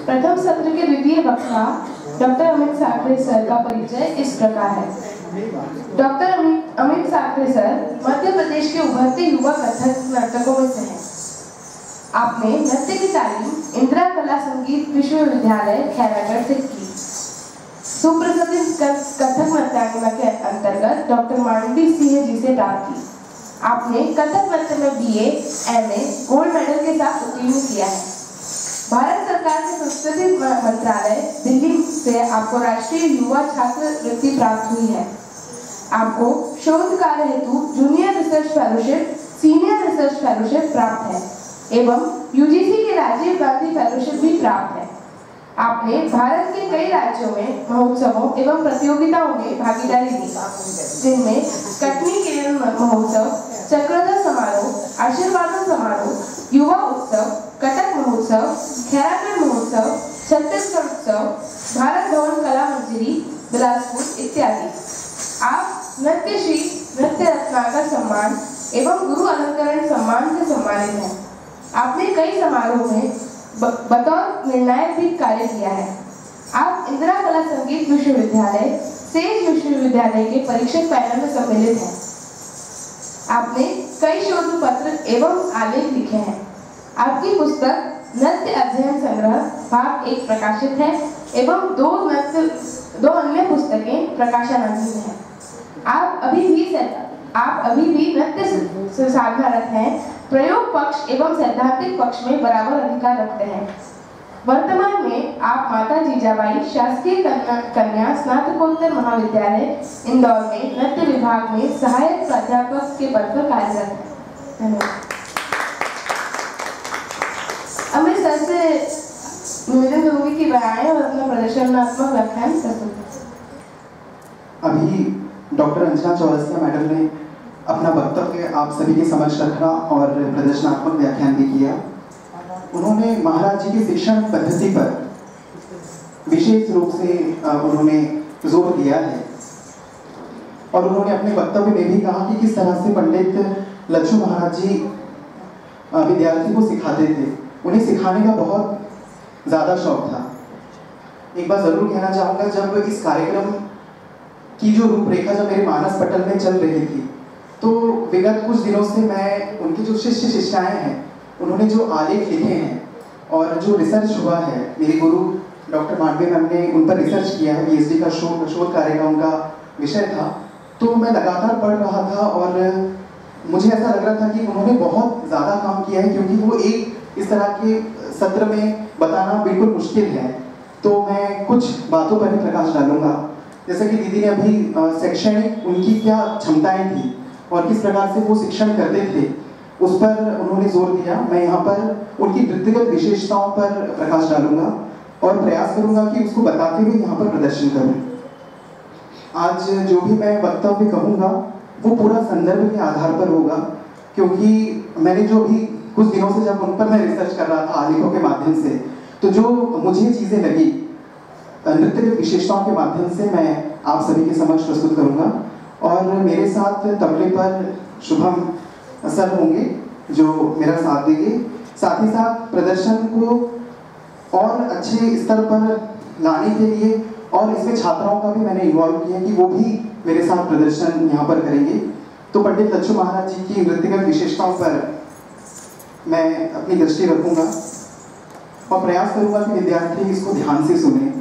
प्रथम सत्र के द्वितीय वक्ता डॉक्टर अमित साखरे सर का परिचय इस प्रकार है। डॉक्टर अमित साखरे सर मध्य प्रदेश के उभरते युवा कथक नर्तकों में से हैं। आपने नृत्य की तालीम इंदिरा कला संगीत विश्वविद्यालय खैरागढ़ से की। सुप्रसिद्ध कथक नृत्यांगना के अंतर्गत डॉक्टर मांडी सिंह जी से प्राप्त की। आपने कथक नृत्य में BA, MA गोल्ड मेडल के साथ उत्तीर्ण किया है। भारत सरकार के संस्कृति मंत्रालय दिल्ली से आपको राष्ट्रीय युवा छात्रवृत्ति प्राप्त हुई है। आपको शोध कार्य हेतु junior research fellowship, senior research fellowship प्राप्त है एवं UGC के राजीव गांधी फेलोशिप भी प्राप्त है। आपने भारत के कई राज्यों में महोत्सवों एवं प्रतियोगिताओं में भागीदारी दी, जिनमें कटनी किरण महोत्सव, चक्रधर समारोह, आशीर्वादन समारोह, युवा उत्सव, कटक महोत्सव, खैरागढ़ महोत्सव, छत्तीसगढ़ उत्सव, भारत भवन कला मंजरी, बिलासपुर इत्यादि। आप नृत्यश्री, नृत्य रत्नाकर सम्मान एवं गुरु अलंकरण सम्मान से सम्मानित हैं। आपने कई समारोह में बतौर निर्णायक भी कार्य किया है। आप इंदिरा कला संगीत विश्वविद्यालय, सेज विश्वविद्यालय के परीक्षक पैनल में सम्मिलित हैं। आपने कई शोध पत्र एवं आलेख लिखे हैं। आपकी पुस्तक नृत्य अध्ययन संग्रह भाग 1 प्रकाशित है एवं दो अन्य पुस्तकें प्रकाशनाधीन हैं। आप अभी भी नृत्य साधनारत हैं। प्रयोग पक्ष एवं सैद्धांतिक पक्ष में बराबर अधिकार रखते हैं। वर्तमान में आप माता जीजाबाई शासकीय कन्या स्नातकोत्तर महाविद्यालय इंदौर में नृत्य विभाग में सहायक प्राध्यापक के पद पर कार्यरत हैं। धन्यवाद। अमित सर से निवेदन करूंगी कि वह आए और अपना प्रदर्शनात्मक व्याख्यान प्रस्तुत करें। अभी डॉक्टर अंजना चौरसिया मैडम ने अपना वक्तव्य आप सभी के समक्ष रखा और प्रदर्शनात्मक व्याख्यान भी किया। उन्होंने महाराज जी की शिक्षण पद्धति पर विशेष रूप से उन्होंने जोर दिया है और उन्होंने अपने वक्तव्य में भी कहा कि किस तरह से पंडित लक्ष्मण महाराज जी विद्यार्थी को सिखाते थे। उन्हें सिखाने का बहुत ज़्यादा शौक था। एक बात ज़रूर कहना चाहूँगा, जब इस कार्यक्रम की जो रूपरेखा जब मेरे मानस पटल में चल रही थी तो विगत कुछ दिनों से मैं उनके जो शिष्य शिष्याएँ हैं उन्होंने जो आलेख लिखे हैं और जो रिसर्च हुआ है, मेरे गुरु डॉक्टर मांडवे मैम ने उन पर रिसर्च किया है। PhD का शोध कार्य का उनका विषय था। तो मैं लगातार पढ़ रहा था और मुझे ऐसा लग रहा था कि उन्होंने बहुत ज़्यादा काम किया है, क्योंकि वो एक इस तरह के सत्र में बताना बिल्कुल मुश्किल है। तो मैं कुछ बातों पर ही प्रकाश डालूंगा। जैसे कि दीदी ने अभी शैक्षणिक उनकी क्या क्षमताएं थी और किस प्रकार से वो शिक्षण करते थे उस पर उन्होंने जोर दिया। मैं यहाँ पर उनकी वृत्तिगत विशेषताओं पर प्रकाश डालूंगा और प्रयास करूंगा कि उसको बताते हुए यहाँ पर प्रदर्शन करूँ। आज जो भी मैं वक्तव्य कहूँगा वो पूरा संदर्भ के आधार पर होगा, क्योंकि मैंने जो भी कुछ दिनों से जब उन पर मैं रिसर्च कर रहा था आलेखों के माध्यम से, तो जो मुझे चीज़ें लगी नृत्य विशेषताओं के माध्यम से मैं आप सभी के समक्ष प्रस्तुत करूँगा। और मेरे साथ तबले पर शुभम सर होंगे जो मेरा साथ देंगे। साथ ही साथ प्रदर्शन को और अच्छे स्तर पर लाने के लिए और इसमें छात्राओं का भी मैंने इन्वॉल्व किया कि वो भी मेरे साथ प्रदर्शन यहाँ पर करेंगे। तो पंडित लक्ष्मण महाराज जी की नृत्यगत विशेषताओं पर मैं अपनी दृष्टि रखूँगा और प्रयास करूँगा कि विद्यार्थी इसको ध्यान से सुने।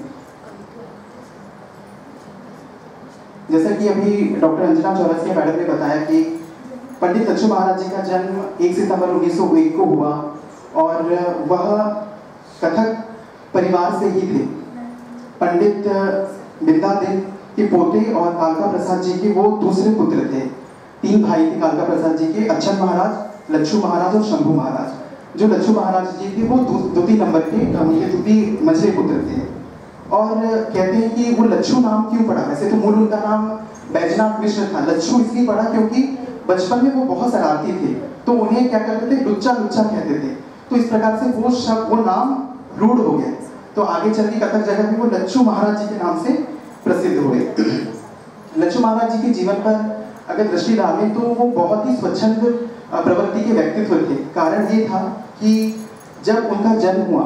जैसा कि अभी डॉक्टर अंजना चौरसिया मैडम ने बताया कि पंडित लक्ष्मण महाराज जी का जन्म 1 सितंबर 1901 को हुआ और वह कथक परिवार से ही थे। पंडित बिंदादिन के पोते और कालका प्रसाद जी के वो दूसरे पुत्र थे। 3 भाई थे कालका प्रसाद जी के, अच्छन महाराज, लक्ष्मण महाराज और शंभू महाराज। जो लक्ष्मण महाराज जी थे वो द्वितीय नंबर के, उनके द्वितीय मझले पुत्र थे। और कहते हैं कि वो लच्छू नाम क्यों पड़ा। वैसे तो मूल उनका नाम बैजनाथ मिश्र था। लच्छू इसलिए पड़ा क्योंकि बचपन में वो बहुत शरारती थे, तो उन्हें क्या करते थे, लुच्चा लुच्चा कहते थे। तो इस प्रकार से वो नाम रूढ़ हो गया। तो आगे चल के कथक जगह में वो लच्छू महाराज जी के नाम से प्रसिद्ध हुए। लच्छू महाराज जी के जीवन पर अगर दृष्टि डालें तो वो बहुत ही स्वच्छंद प्रवृत्ति के व्यक्तित्व थे। कारण ये था कि जब उनका जन्म हुआ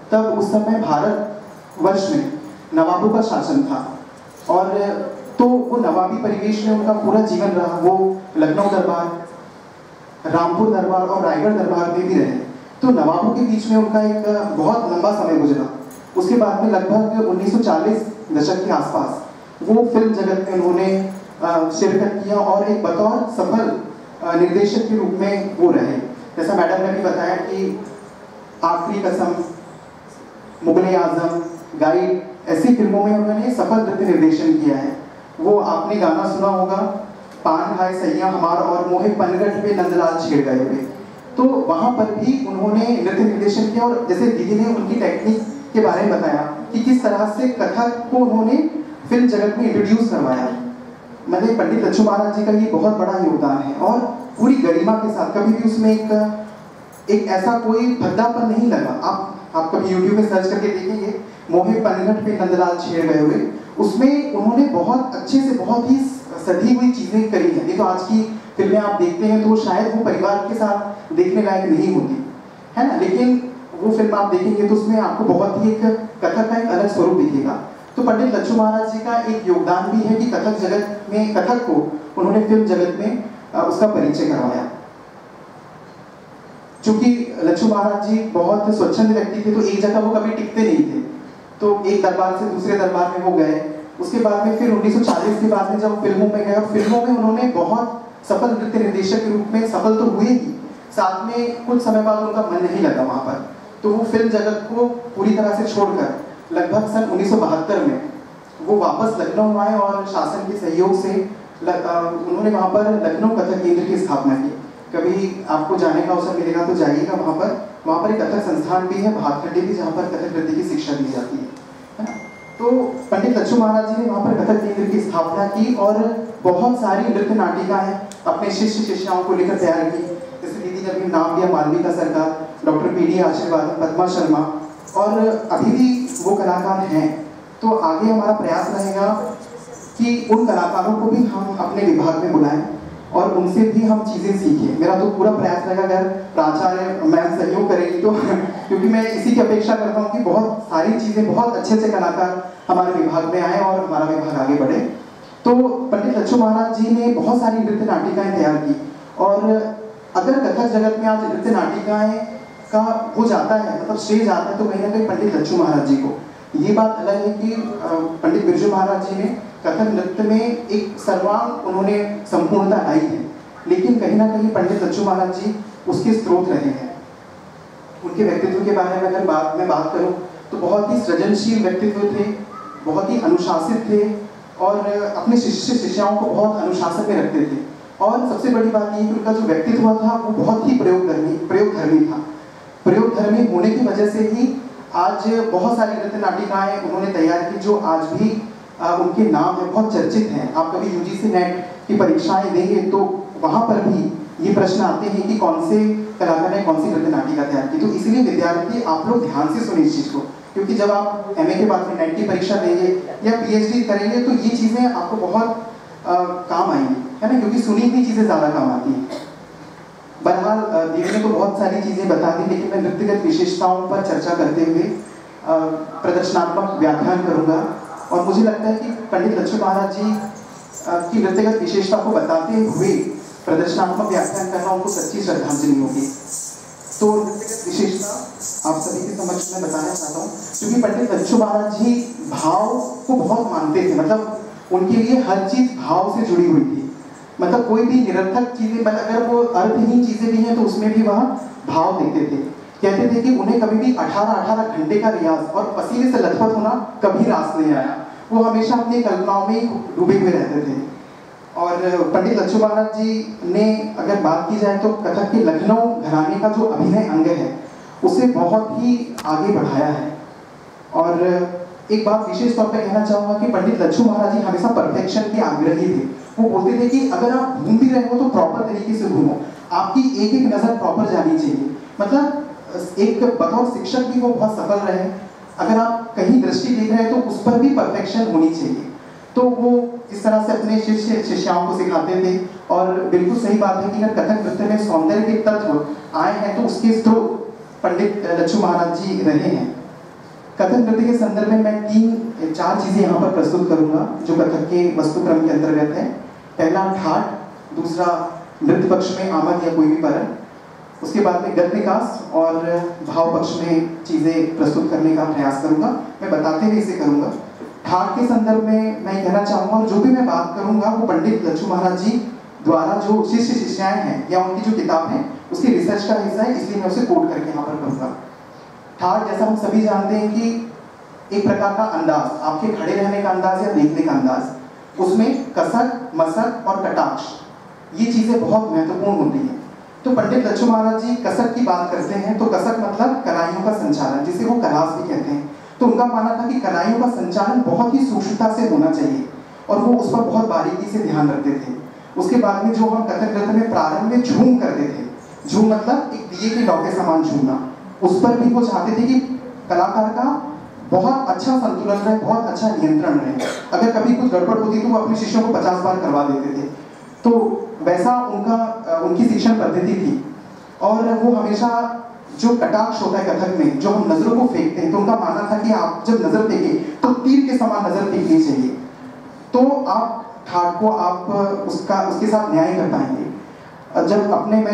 तब उस समय भारत वर्ष में नवाबों का शासन था, और तो वो नवाबी परिवेश में उनका पूरा जीवन रहा। वो लखनऊ दरबार, रामपुर दरबार और रायगढ़ दरबार में भी रहे। तो नवाबों के बीच में उनका एक बहुत लंबा समय गुजरा। उसके बाद में लगभग 1940 दशक के आसपास वो फिल्म जगत में उन्होंने शिरकत किया और एक बतौर सफल निर्देशक के रूप में वो रहे। जैसा मैडम ने भी बताया कि आखिरी कसम, मुगले आजम, गाइड, ऐसी फिल्मों में उन्होंने सफल नृत्य निर्देशन किया है। वो आपने गाना सुना होगा, पान खाए सैया हमारा और मोहे पनगढ़ पे नंदलाल छेड़ गए हुए। तो वहाँ पर भी उन्होंने नृत्य निर्देशन किया, और जैसे दीदी ने उनकी टेक्निक के बारे में बताया कि किस तरह से कथक को उन्होंने फिल्म जगत में इंट्रोड्यूस करवाया। मतलब पंडित लच्छू महाराज जी का ये बहुत बड़ा योगदान है, और पूरी गरिमा के साथ कभी भी उसमें एक ऐसा कोई भद्दापन नहीं लगा। आप कभी यूट्यूब में सर्च करके देखेंगे, मोहे पनघट पे नंदलाल छेड़ गए हुए, उसमें उन्होंने बहुत अच्छे से बहुत ही सधी हुई चीजें करी हैं। नहीं तो आज की फिल्में आप देखते हैं तो शायद वो परिवार के साथ देखने लायक नहीं होती है ना, लेकिन वो फिल्म आप देखेंगे तो उसमें आपको बहुत ही एक कथक का एक अलग स्वरूप दिखेगा। तो पंडित लच्छू महाराज जी का एक योगदान भी है कि कथक जगत में, कथक को उन्होंने फिल्म जगत में उसका परिचय करवाया। चूंकि लच्छू महाराज जी बहुत स्वच्छंद व्यक्ति थे, तो एक जगह वो कभी टिकते नहीं थे, तो एक दरबार से दूसरे दरबार में वो गए। उसके बाद में फिर 1940 के बाद में जब फिल्मों में गए, और फिल्मों में उन्होंने बहुत सफल नृत्य निर्देशक के रूप में सफल तो हुए ही, साथ में कुछ समय बाद उनका मन नहीं लगा वहाँ पर, तो वो फिल्म जगत को पूरी तरह से छोड़कर लगभग सन 1972 में वो वापस लखनऊ आए, और शासन के सहयोग से उन्होंने वहाँ पर लखनऊ कथक केंद्र की स्थापना की। कभी आपको जाने का अवसर मिलेगा तो जाइएगा वहाँ पर एक कथक संस्थान भी है, भातखंडे भी, जहाँ पर कथक नृत्य की शिक्षा दी जाती है ना। तो पंडित लच्छू महाराज जी ने वहाँ पर कथक केंद्र की स्थापना की, और बहुत सारी नृत्य नाटिकाएं अपने शिष्य शिष्याओं को लेकर तैयार की। जैसे दीदी ने अभी नाम लिया, मालविका सरकार, डॉक्टर PD आशीर्वाद, पद्मा शर्मा, और अभी भी वो कलाकार हैं। तो आगे हमारा प्रयास रहेगा कि उन कलाकारों को भी हम अपने विभाग में बुलाएं और उनसे भी हम चीज़ें सीखें। मेरा तो पूरा प्रयास रहेगा, अगर प्राचार्य मैम सहयोग करेगी तो क्योंकि मैं इसी की अपेक्षा करता हूँ कि बहुत सारी चीज़ें, बहुत अच्छे अच्छे कलाकार हमारे विभाग में आए और हमारा विभाग आगे बढ़े। तो पंडित लच्छू महाराज जी ने बहुत सारी नृत्य नाटिकाएं तैयार की, और अगर कथक जगत में आज नृत्य नाटिकाएं का हो जाता है, मतलब श्रेय जाता है, तो कहीं ना कहीं पंडित लच्छू महाराज जी को। ये बात अलग है कि पंडित बिरजू महाराज जी ने कथक नृत्य में एक सर्वांग उन्होंने संपूर्णता लाई है, लेकिन कहीं ना कहीं पंडित लच्छू महाराज जी उसके स्रोत रहे हैं। उनके व्यक्तित्व के बारे में अगर मैं बात करूं तो बहुत ही सृजनशील व्यक्तित्व थे, बहुत ही अनुशासित थे, और अपने शिष्य शिष्याओं को बहुत अनुशासन में रखते थे। और सबसे बड़ी बात ये कि उनका जो व्यक्तित्व था वो बहुत ही प्रयोगधर्मी था। प्रयोगधर्मी होने की वजह से ही आज बहुत सारी नृत्य नाटिकाएं उन्होंने तैयार की जो आज भी उनके नाम है, बहुत चर्चित हैं। आप कभी UGC नेट की परीक्षाएं देंगे तो वहाँ पर भी ये प्रश्न आते हैं कि कौन से कलाकार ने कौन सी नृत्य नाटिका तैयार की। तो इसलिए विद्यार्थी आप लोग ध्यान से सुने इस चीज़ को, क्योंकि जब आप MA के बाद में नेट की परीक्षा देंगे या PhD करेंगे तो ये चीज़ें आपको बहुत काम आएंगी, है ना, क्योंकि सुनी हुई चीज़ें ज़्यादा काम आती हैं। बहरहाल दीदी ने तो बहुत सारी चीज़ें बता दी, लेकिन मैं नृत्यगत विशेषताओं पर चर्चा करते हुए प्रदर्शनात्मक व्याख्यान करूँगा। और मुझे लगता है कि पंडित लच्छू महाराज जी की नृत्यगत विशेषता को बताते हुए प्रदर्शनात्मक व्याख्यान करना उनको सच्ची श्रद्धांजलि होगी। तो नृत्यगत विशेषता आप सभी के समक्ष में बताना चाहता हूँ, क्योंकि पंडित लच्छू महाराज जी भाव को बहुत मानते थे। मतलब उनके लिए हर चीज़ भाव से जुड़ी हुई थी। मतलब कोई भी निरर्थक चीज़ें, मतलब अगर वो अर्थहीन चीज़ें भी हैं तो उसमें भी वह भाव देते थे। कहते थे कि उन्हें कभी भी 18-18 घंटे का रियाज और पसीने से लथपथ होना कभी रास नहीं आया। वो हमेशा अपनी कल्पनाओं में डूबे हुए रहते थे। और पंडित लच्छू महाराज जी ने अगर बात की जाए तो कथक के लखनऊ घराने का जो अभिनय अंग है उसे बहुत ही आगे बढ़ाया है। और एक बात विशेष तौर पर कहना चाहूँगा कि पंडित लच्छू महाराज जी हमेशा परफेक्शन के आग्रही थे। वो बोलते थे कि अगर आप घूम भी रहे हो तो प्रॉपर तरीके से घूमो, आपकी एक एक नज़र प्रॉपर जानी चाहिए। मतलब एक बतौर शिक्षक भी वो बहुत सफल रहे। अगर आप कहीं दृष्टि देख रहे हैं तो उस पर भी परफेक्शन होनी चाहिए। तो वो इस तरह से अपने शिष्य शिष्याओं को सिखाते थे। और बिल्कुल सही बात है कि अगर कथक नृत्य में सौंदर्य के तत्व आए हैं तो उसके स्रोत पंडित लच्छू महाराज जी रहे हैं। कथक नृत्य के संदर्भ में मैं चार चीजें यहाँ पर प्रस्तुत करूंगा जो कथक के वस्तुक्रम के अंतर्गत है। पहला ठाट, दूसरा नृत्य पक्ष में आमद या कोई भी परण, उसके बाद में गत विकास और भाव पक्ष में चीजें प्रस्तुत करने का प्रयास करूंगा। मैं बताते हुए इसे करूंगा। ठाट के संदर्भ में मैं कहना चाहूंगा, और जो भी मैं बात करूंगा वो पंडित लच्छू महाराज जी द्वारा जो शिष्य शिष्याएं हैं या उनकी जो किताब है उसकी रिसर्च का हिस्सा है, इसलिए मैं उसे कोट करके यहाँ पर करूंगा। ठाट जैसा हम सभी जानते हैं कि एक प्रकार का अंदाज, आपके खड़े रहने का अंदाज या देखने का अंदाज, उसमें कसक, मसक और कटाक्ष, ये चीजें बहुत महत्वपूर्ण होती हैं। तो पंडित लच्छू महाराज जी कसक की बात करते हैं तो कसक मतलब कलाइयों का संचालन, जिसे वो कलास भी कहते हैं। तो उनका मानना था कि कलाइयों का संचालन बहुत ही सूक्ष्मता से होना चाहिए और वो उस पर बहुत बारीकी से ध्यान रखते थे। उसके बाद में जो हम कथक नृत्य में प्रारंभ में झूम करते थे, झूम मतलब एक दिए के लौ के समान झूमना, उस पर भी वो चाहते थे कि कलाकार का बहुत अच्छा संतुलन रहे, बहुत अच्छा नियंत्रण रहे। अगर कभी कुछ गड़बड़ होती तो वो अपने शिष्यों को 50 बार करवा देते थे। तो वैसा उनकी शिक्षण पद्धति थी। और वो हमेशा जो कटाक्ष होता है कथक में, जो हम नजरों को फेंकते हैं, तो उनका मानना था कि आप जब नजर फेंकें तो तीर के समान नजर फेंकनी चाहिए, तो आप ठाट को आप उसके साथ न्याय कर पाएंगे। जब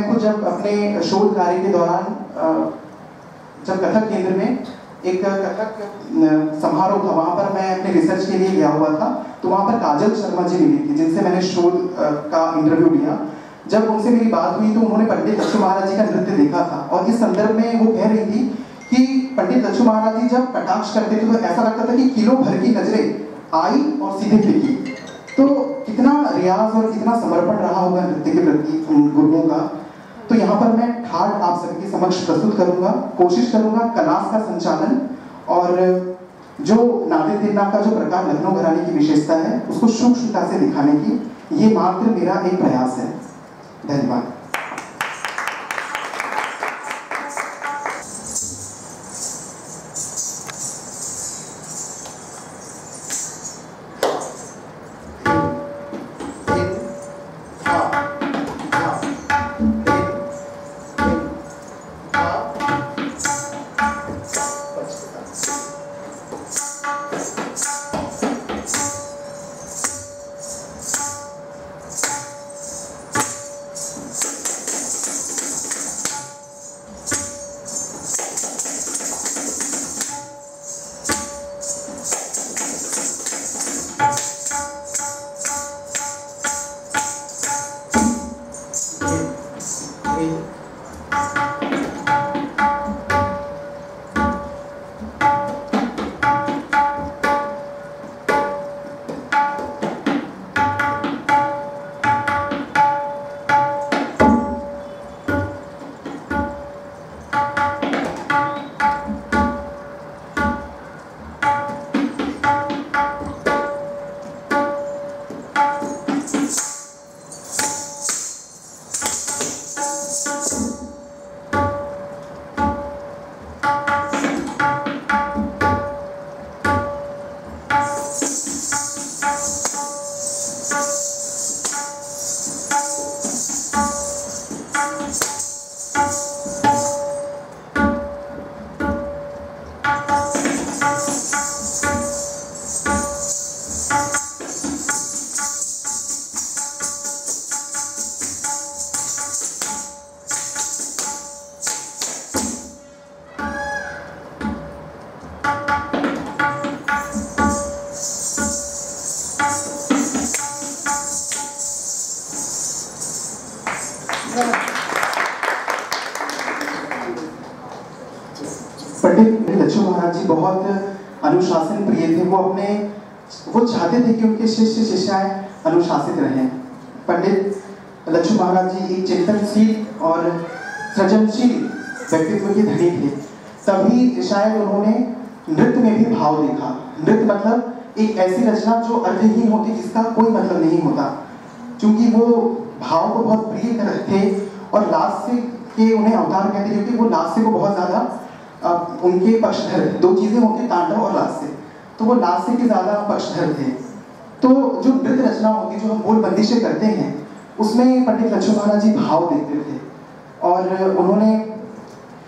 अपने शोध कार्य के दौरान जब कथक केंद्र में एक कथक समारोह था, वहां पर मैं अपने रिसर्च के लिए गया हुआ था, तो वहां पर काजल शर्मा जी मिली थी जिनसे मैंने शोध का इंटरव्यू लिया। जब उनसे मेरी बात हुई तो उन्होंने पंडित लच्छू महाराज जी का नृत्य देखा था और इस संदर्भ में वो कह रही थी कि पंडित लच्छू महाराज जी जब कटाक्ष करते थे तो ऐसा लगता था कि किलो भर की नजरें आई और सीधे फेंकी। तो कितना रियाज और कितना समर्पण रहा होगा नृत्य के प्रति उन गुरुओं का। तो यहाँ पर मैं ठाट आप सबके समक्ष प्रस्तुत करूंगा, कोशिश करूंगा कलास का संचालन और जो नादे तिरना का जो प्रकार लखनऊ घराने की विशेषता है उसको सूक्ष्मता से दिखाने की, ये मात्र मेरा एक प्रयास है। धन्यवाद। पंडित लच्छू महाराज जी बहुत अनुशासन प्रिय थे। वो चाहते थे कि उनके शिष्य शिष्याएं अनुशासित रहें। पंडित लच्छू महाराज जी एक चिंतनशील और सृजनशील व्यक्तित्व के धनी थे, तभी शायद उन्होंने नृत्य में भी भाव देखा। नृत्य मतलब एक ऐसी रचना जो अर्थहीन होती, जिसका कोई मतलब नहीं होता। क्योंकि वो भाव को बहुत प्रिय थे और लास्य के उन्हें अवतार कहते, क्योंकि वो लास्य को बहुत ज्यादा उनके पक्षधर, दो चीजें होती, तांडव और लास्य, तो वो लास्य के ज्यादा पक्षधर थे। तो जो नृत्य रचना होती, जो हम बोल बंदिशें करते हैं, उसमें पंडित लच्छू महाराज जी भाव देखते थे और उन्होंने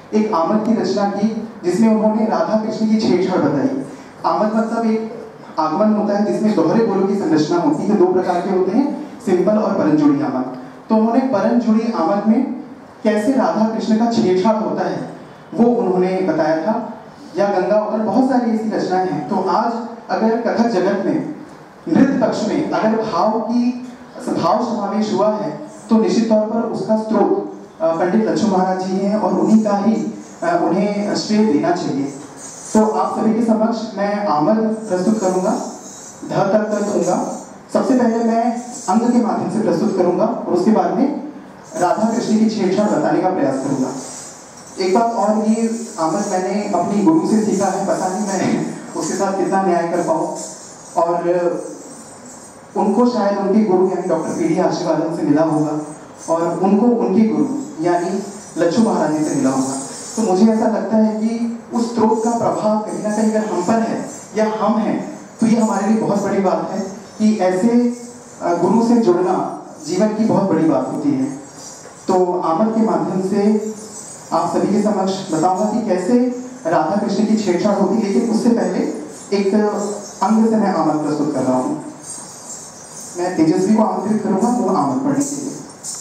एक आमद की रचना की जिसमें उन्होंने राधा कृष्ण की छेड़छाड़ बताई। आमद मतलब एक आगमन होता है जिसमें दोहरे बोलों की संरचना होती है। दो प्रकार के होते हैं, सिंपल और परंजुड़ी आमद। तो उन्होंने परंजुड़ी आमद में कैसे राधा कृष्ण का छेड़छाड़ होता है वो उन्होंने बताया था। या गंगा उतर, बहुत सारी ऐसी रचनाएं हैं। तो आज अगर कथक जगत में नृत्य पक्ष में अगर भाव समावेश हुआ है तो निश्चित तौर पर उसका स्रोत पंडित लच्छू महाराज जी हैं और उन्हीं का ही उन्हें श्रेय देना चाहिए। तो आप सभी के समक्ष मैं आमद प्रस्तुत करूंगा, ध तक दूंगा। सबसे पहले मैं अंग के माध्यम से प्रस्तुत करूंगा और उसके बाद में राधा कृष्ण की छेड़छाड़ बताने का प्रयास करूंगा। एक बात और, ये आमद मैंने अपनी गुरु से सीखा है, पता नहीं मैं उसके साथ कितना न्याय कर पाऊँ। और उनको शायद उनके गुरु यानी डॉक्टर पीडी आशीर्वादन से मिला होगा और उनको उनके गुरु यानी लच्छू महाराज जी से मिला होगा। तो मुझे ऐसा लगता है कि उस स्रोत का प्रभाव कहीं ना कहीं अगर हम पर है या हम हैं तो ये हमारे लिए बहुत बड़ी बात है कि ऐसे गुरु से जुड़ना जीवन की बहुत बड़ी बात होती है। तो आमद के माध्यम से आप सभी के समक्ष बताऊंगा कि कैसे राधा कृष्ण की छेड़छाड़ होती है, लेकिन उससे पहले एक अंग से मैं आमद प्रस्तुत कर रहा हूँ। मैं तेजस्वी को आमंत्रित करूंगा वो आमद पढ़ने के लिए।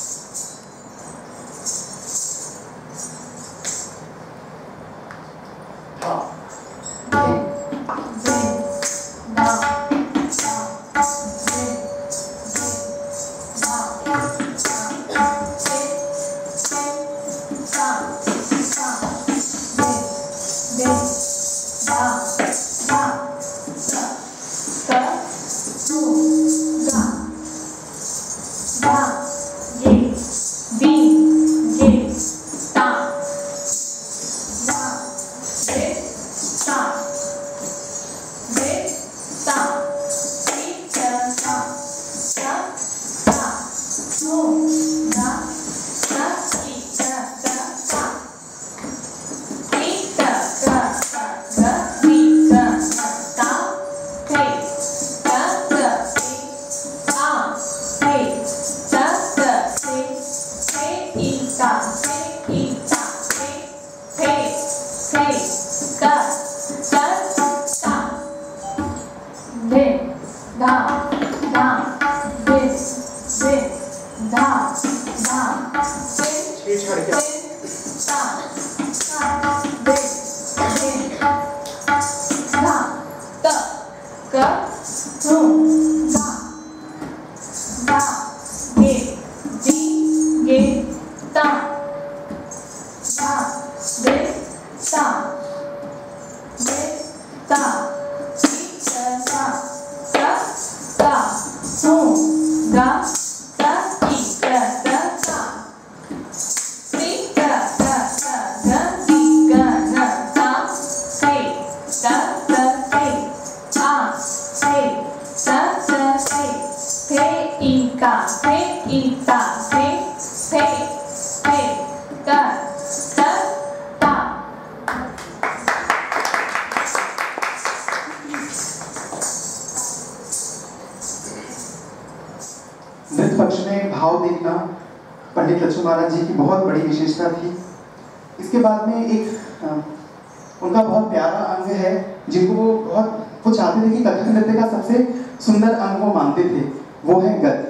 नृत्य पक्ष में भाव देखना पंडित लच्छू महाराज जी की बहुत बड़ी विशेषता थी। इसके बाद में एक उनका बहुत प्यारा अंग है जिनको वो चाहते थे कि कथक नृत्य का सबसे सुंदर अंग वो मानते थे, वो है गद।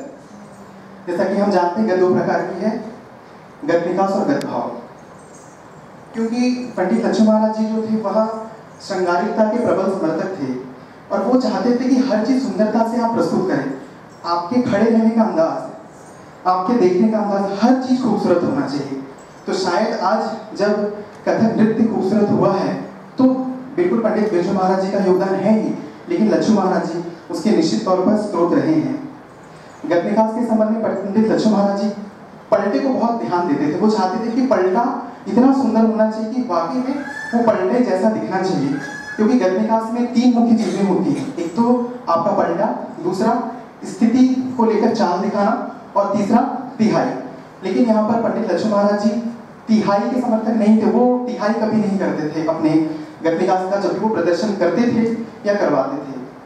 जैसा कि हम जानते हैं गद दो प्रकार की है, गद विकास और गद भाव। क्योंकि पंडित लच्छू महाराज जी जो थे वह श्रृंगारिकता के प्रबल समर्थक थे और वो चाहते थे कि हर चीज सुंदरता से आप प्रस्तुत करें। आपके खड़े रहने का अंदाज, आपके देखने का अंदाज, हर चीज खूबसूरत होना चाहिए। तो शायद आज जब कथक नृत्य खूबसूरत हुआ है तो बिल्कुल पंडित बिरजू महाराज जी का योगदान है ही, लेकिन लच्छू महाराज जी उसके निश्चित तौर पर स्रोत रहे हैं। गद विकास के संबंध में पंडित लच्छू महाराज जी पलटे को बहुत ध्यान देते थे। वो चाहते थे कि पलटा इतना सुंदर होना चाहिए कि वाकई में वो पलटे जैसा दिखना चाहिए। क्योंकि गद विकास में तीन मुख्य चीजें होती हैं, एक तो आपका पलटा, दूसरा स्थिति को लेकर चाल दिखाना और तीसरा तिहाई। लेकिन यहाँ पर पंडित लच्छू महाराज जी तिहाई के समर्थक नहीं थे, वो तिहाई कभी नहीं करते थे अपने गद विकास का जब वो प्रदर्शन करते थे या करवाते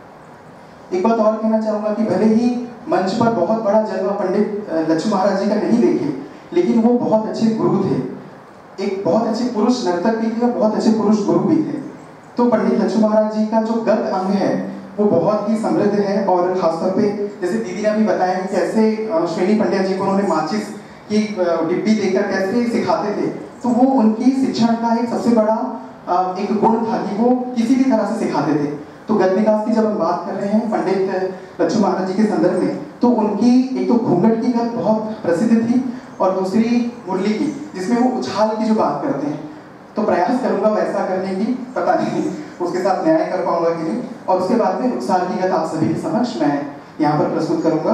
थे। एक बात और कहना चाहूंगा कि भले ही मंच पर बहुत बड़ा जलवा पंडित लच्छू महाराज जी का नहीं देखे, लेकिन वो बहुत अच्छे गुरु थे। एक बहुत अच्छे पुरुष नर्तक भी थे और बहुत अच्छे पुरुष गुरु भी थे। तो पंडित लक्ष्मण महाराज जी का जो गत अंग है वो बहुत ही समृद्ध है, और खासतौर पे जैसे दीदी ने भी बताया कि कैसे श्रेणी पंड्या जी को उन्होंने माचिस की डिब्बी देकर कैसे सिखाते थे, तो वो उनकी शिक्षण का एक सबसे बड़ा एक गुण था कि वो किसी भी तरह से सिखाते थे। तो गत विकास की जब हम बात कर रहे हैं पंडित लक्ष्मण महाराज जी के संदर्भ में, तो उनकी एक तो घूंघट की गत बहुत प्रसिद्ध थी और दूसरी मुरली की, जिसमें वो उछाल की जो बात करते हैं। तो प्रयास करूंगा वैसा करने की, पता नहीं उसके साथ न्याय कर पाऊंगा कि नहीं। और उसके बाद में रुखसार की गत आप सभी के समक्ष मैं यहाँ पर प्रस्तुत करूंगा।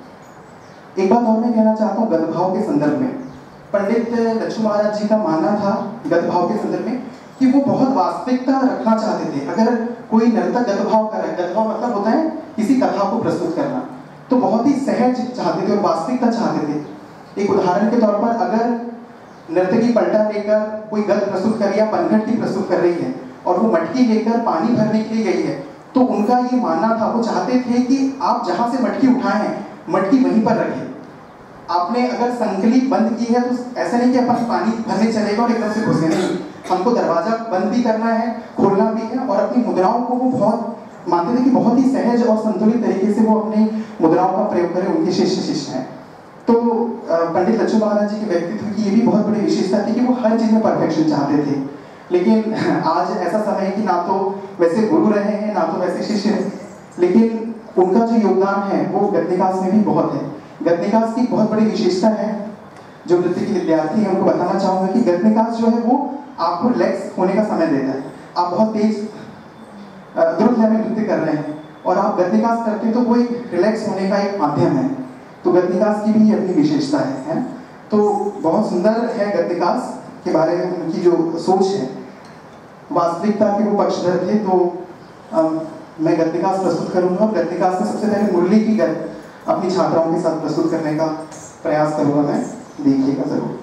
एक बात और मैं कहना चाहता हूँ गत भाव के संदर्भ में। पंडित लक्ष्मण महाराज जी का मानना था गत भाव के संदर्भ में कि वो बहुत वास्तविकता रखना चाहते थे। अगर कोई नर्तक गत भाव कर रहा है, गत भाव मतलब होता है किसी कथा को प्रस्तुत करना, तो बहुत ही सहज चाहते थे और वास्तविकता चाहते थे। एक उदाहरण के तौर पर, अगर नर्तकी पलटा लेकर कोई गत प्रस्तुत कर रही है, पनघट की प्रस्तुत कर रही है और वो मटकी लेकर पानी भरने के लिए गई है, तो उनका ये मानना था, वो चाहते थे कि आप जहां से मटकी उठाए हैं मटकी वहीं पर रखें। आपने अगर संकली बंद की है तो ऐसा नहीं कि अपन पानी भरने चलेगा और एकदम से घुसे, नहीं, हमको दरवाजा बंद भी करना है, खोलना भी है। और अपनी मुद्राओं को वो बहुत मानते थे कि बहुत ही सहज और संतुलित तरीके से वो अपनी मुद्राओं का प्रयोग करें, उनके शिष्य हैं। तो पंडित लक्ष्मण महाराज जी के व्यक्तित्व की ये भी बहुत बड़ी विशेषता थी कि वो हर चीज में परफेक्शन चाहते थे। लेकिन आज ऐसा समय है कि ना तो वैसे गुरु रहे हैं, ना तो वैसे शिष्य हैं, लेकिन उनका जो योगदान है वो गत विकास में भी बहुत है। गत विकास की बहुत बड़ी विशेषता है, जो नृत्य के विद्यार्थी हैं उनको बताना चाहूंगा कि गत विकास जो है वो आपको रिलैक्स होने का समय देता है। आप बहुत तेज द्रुत लय में नृत्य कर रहे हैं और आप गत विकास करते हैं तो वो एक रिलैक्स होने का एक माध्यम है। तो गत विकास की भी अपनी विशेषता है। तो बहुत सुंदर है गत विकास के बारे में उनकी जो सोच है, वास्तविकता के वो पक्षधर थे। तो मैं गत विकास प्रस्तुत करूंगा। गत विकास में सबसे पहले मुरली की गत अपनी छात्राओं के साथ प्रस्तुत करने का प्रयास करूंगा मैं, देखिएगा जरूर।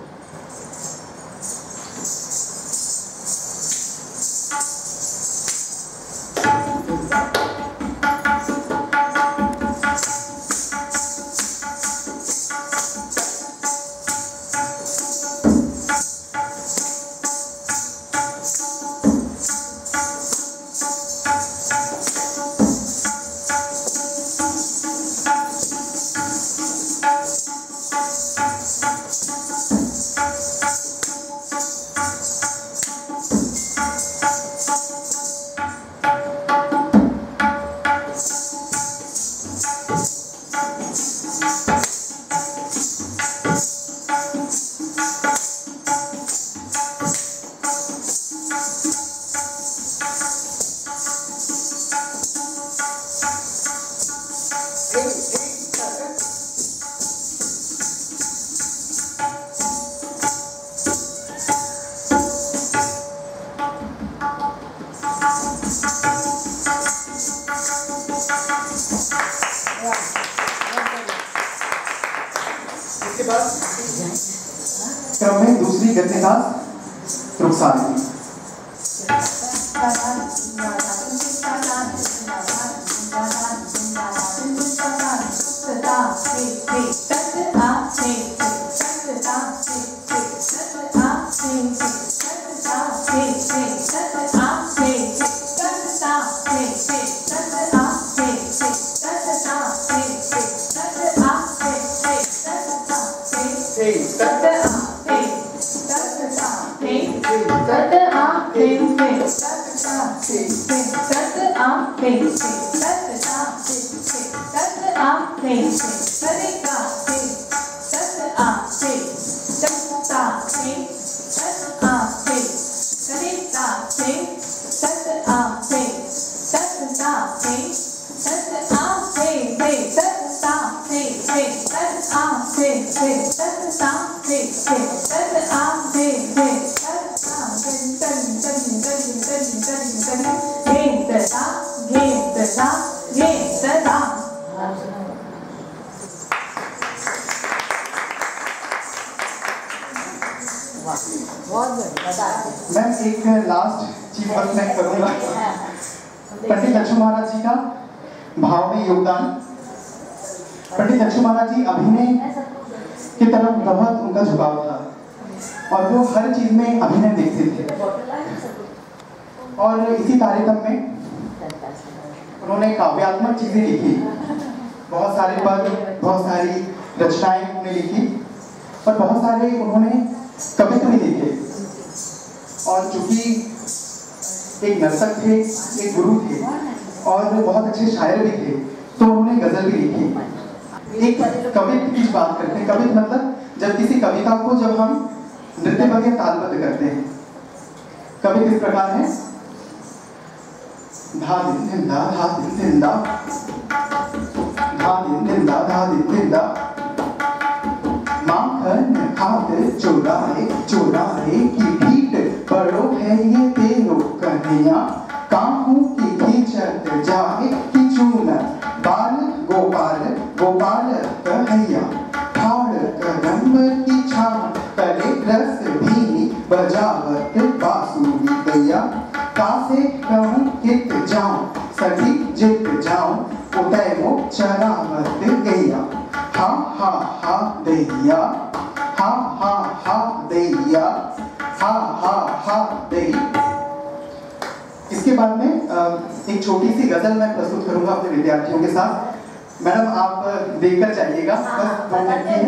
क्रम में दूसरी गत विकास रुखसार की। मैं एक लास्ट चीज बस मैं करूंगा। पंडित लक्ष्मण महाराज जी का भाव में योगदान। पंडित लक्ष्मण महाराज जी अभिनय की तरफ बहुत उनका झुकाव था और वो हर चीज में अभिनय देखते थे। और इसी कार्यक्रम में उन्होंने काव्यात्मक चीजें लिखी, बहुत सारे पद, बहुत सारी रचनाएं उन्होंने लिखी और बहुत सारे उन्होंने कवित्व भी लिखे। और चूंकि एक नर्तक थे, एक गुरु थे और बहुत अच्छे शायर भी थे, तो उन्होंने गजल भी लिखी। एक कवित्व की बात करते हैं। कवित्व मतलब जब किसी कविता को जब हम नृत्यबद्ध या तालबद्ध करते हैं। कवित्व इस प्रकार है, धा दिन दिन दा, धा दिन दिन दा, धा दिन दिन दा, धा दिन दिन दा, माखन खाते चोराए चोराए की पीठ बड़ो है ये तेरो कन्हैया, काहू की खींचत जाए की चून बाल गोपाल गोपाल कहैया, ठाड़ करम की छाम करे रस भीनी बजावत बांसुरी दैया, कासे कहूँ कित जाऊं सभी जित जाऊं उदय वो चरावत गैया, हा हा हा दैया, हा हा हा दैया, हा हा हा दैया। इसके बाद में एक छोटी सी गजल मैं प्रस्तुत करूंगा अपने विद्यार्थियों के साथ। मैडम आप देखकर जाइएगा, बस 2 मिनट की है।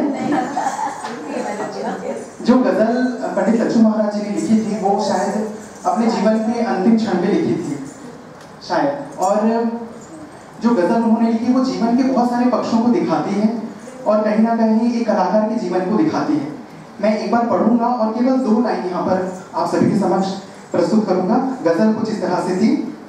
जो गजल पंडित लच्छू महाराज जी ने लिखी थी वो शायद अपने जीवन के अंतिम क्षण में लिखी थी शायद। और जो गजल उन्होंने लिखी वो जीवन के बहुत सारे पक्षों को दिखाती है और कहीं ना कहीं एक कलाकार के जीवन को दिखाती है। मैं एक बार पढ़ूंगा और केवल 2 लाइन यहाँ पर आप सभी के समक्ष प्रस्तुत करूंगा। गजल कुछ इस तरह से थी,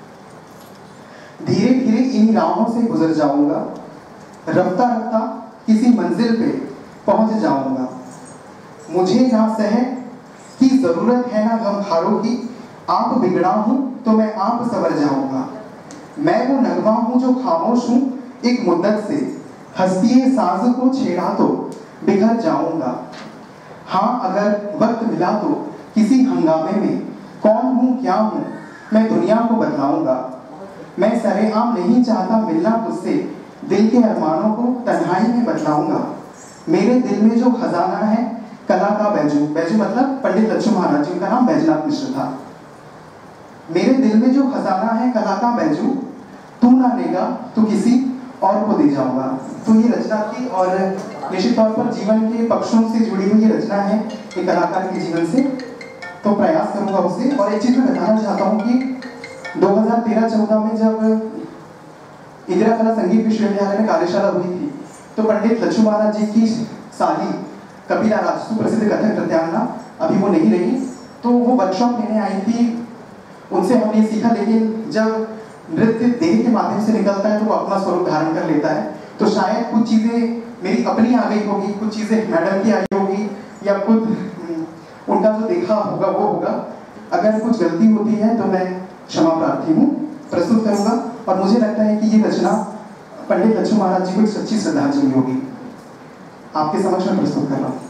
धीरे धीरे इन राहों से गुजर जाऊंगा, रफ्ता रफ्ता किसी मंजिल पे पहुंच जाऊंगा, मुझे ना सह की जरूरत है ना गमखारों की, आप बिगड़ा हूं तो मैं आप सवर जाऊंगा, मैं वो नगमा हूं जो खामोश हूं एक मुद्दत से, हस्ती साज को छेड़ा तो बिखर जाऊंगा, हाँ अगर वक्त मिला तो किसी हंगामे में कौन हूं क्या हूं मैं दुनिया को बतलाऊंगा, मैं सरेआम नहीं चाहता मिलना तुझसे, दिल के अरमानों को तन्हाई में बतलाऊंगा, मेरे दिल में जो खजाना है कला का बैजू, बैजू मतलब पंडित लच्छू महाराज जी, उनका नाम बैजनाथ मिश्र था। मेरे दिल में जो खजाना है कला का बैजू, तू ना लेगा तो किसी और को दे जाऊंगा। तो ये रचना थी और निश्चित तौर पर जीवन के पक्षों से जुड़ी हुई ये रचना है एक कलाकार के जीवन से, तो प्रयास करूंगा उससे। और एक चीज मैं बताना चाहता हूँ कि 2013-14 में जब इंदिरा कला संगीत विश्वविद्यालय में कार्यशाला हुई थी तो पंडित लच्छू महाराज जी की साली कपिला राज, सुप्रसिद्ध कथक नृत्यांगना, अभी वो नहीं रही, तो वो वर्कशॉप लेने आई थी। उनसे हमने सीखा, लेकिन जब नृत्य देह के माध्यम से निकलता है तो वो अपना स्वरूप धारण कर लेता है। तो शायद कुछ चीजें मेरी अपनी आ गई होगी, कुछ चीजें मैडम की आई होगी, या खुद उनका जो देखा होगा वो होगा। अगर कुछ गलती होती है तो मैं क्षमा प्रार्थी हूँ, प्रस्तुत करूंगा। और मुझे लगता है कि ये रचना पंडित लच्छू महाराज जी को एक सच्ची श्रद्धांजलि होगी। आपके समक्ष में प्रस्तुत कर रहा हूँ।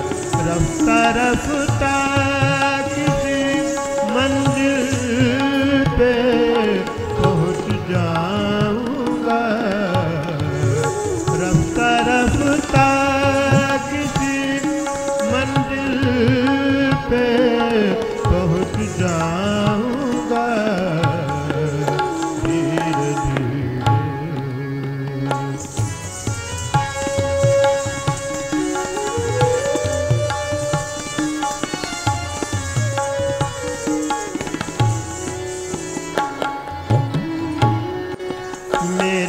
रफ्ता रफ्ता किसी मंजिल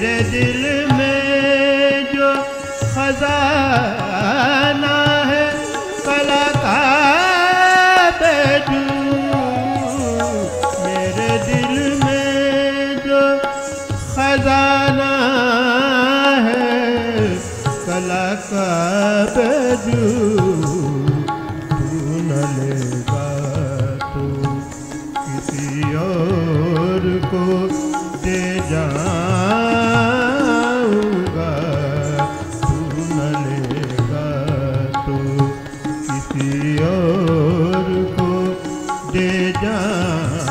मेरे दिल में जो खजाना है कला का बेजू, मेरे दिल में जो खजाना है कला का बेजू, तू न लेगा तो किसी और को दे जाऊंगा, तू न लेगा तो किसी और को दे जाऊंगा।